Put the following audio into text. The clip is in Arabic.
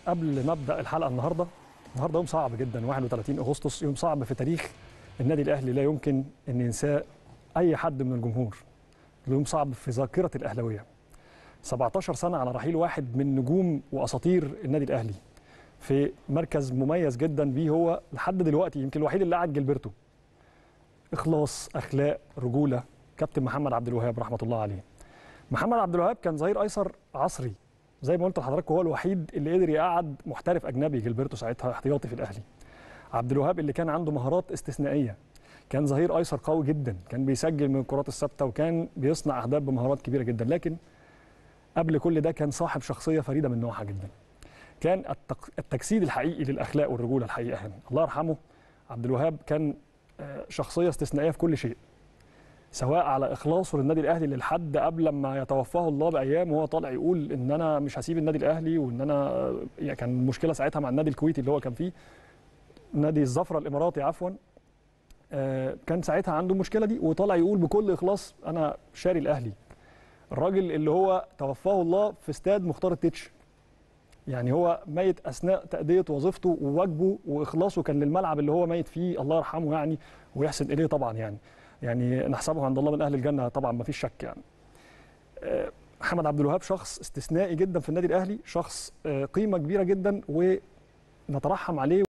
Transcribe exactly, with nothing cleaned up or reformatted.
قبل ما ابدا الحلقه النهارده، النهارده يوم صعب جدا، واحد وثلاثين أغسطس، يوم صعب في تاريخ النادي الاهلي، لا يمكن ان ينساه اي حد من الجمهور. يوم صعب في ذاكره الاهلاويه. سبعتاشر سنه على رحيل واحد من نجوم واساطير النادي الاهلي في مركز مميز جدا بيه، هو لحد دلوقتي يمكن الوحيد اللي قعد جilberto. اخلاص، اخلاق، رجوله، كابتن محمد عبد الوهاب رحمه الله عليه. محمد عبد الوهاب كان ظهير ايسر عصري، زي ما قلت لحضراتكم، هو الوحيد اللي قدر يقعد محترف اجنبي جilberto ساعتها احتياطي في الاهلي. عبد الوهاب اللي كان عنده مهارات استثنائيه، كان ظهير ايسر قوي جدا، كان بيسجل من الكرات الثابته وكان بيصنع اهداف بمهارات كبيره جدا، لكن قبل كل ده كان صاحب شخصيه فريده من نوعها جدا. كان التجسيد الحقيقي للاخلاق والرجوله الحقيقه. هنا الله يرحمه عبد الوهاب كان شخصيه استثنائيه في كل شيء، سواء على اخلاصه للنادي الاهلي اللي لحد قبل ما يتوفاه الله بايام وهو طالع يقول ان انا مش هسيب النادي الاهلي، وان انا يعني كان مشكله ساعتها مع النادي الكويتي اللي هو كان فيه، نادي الزفره الاماراتي عفوا. كان ساعتها عنده المشكله دي وطالع يقول بكل اخلاص انا شاري الاهلي. الراجل اللي هو توفاه الله في استاد مختار التتش، يعني هو ميت اثناء تاديه وظيفته وواجبه واخلاصه كان للملعب اللي هو ميت فيه، الله يرحمه يعني ويحسن اليه طبعا، يعني يعني نحسبه عند الله من اهل الجنه طبعا ما فيش شك. يعني محمد عبد الوهاب شخص استثنائي جدا في النادي الاهلي، شخص قيمه كبيره جدا ونترحم عليه.